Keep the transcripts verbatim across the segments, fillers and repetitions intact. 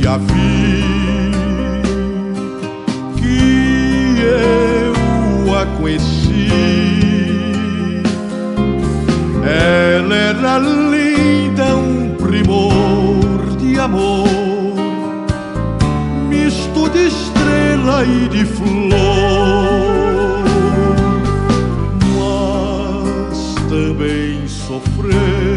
a vi, que eu a conheci. Ela era linda, um primor de amor, misto de estrela e de flor, mas também sofreu.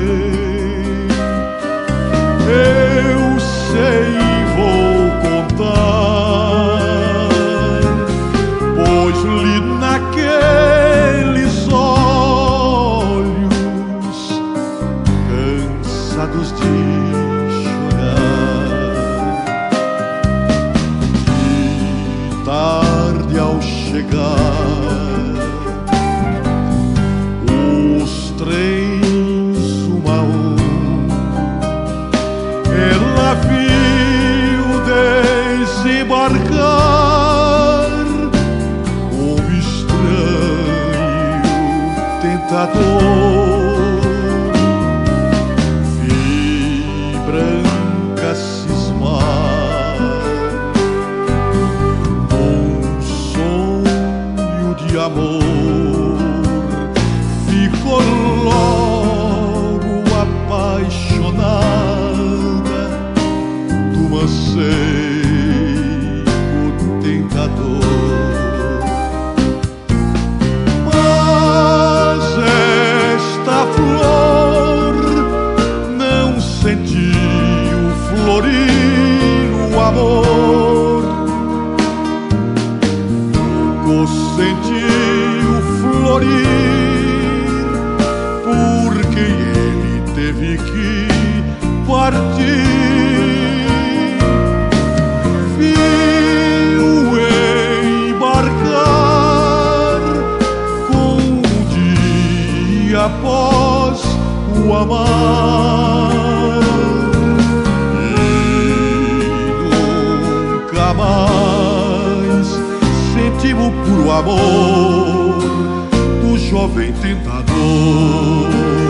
Eu sei e vou contar, pois li naqueles olhos cansados de chorar. E tarde ao chegar, os trens um a um, ela viu desembarcar um estranho tentador. Vi branca cismar num sonho de amor, ficou logo apaixonada do anseio tentador. Mas esta flor não sentiu florir o amor, nunca sentiu florir, porque ele teve que partir. Após o amar, e nunca mais senti o puro amor do jovem tentador.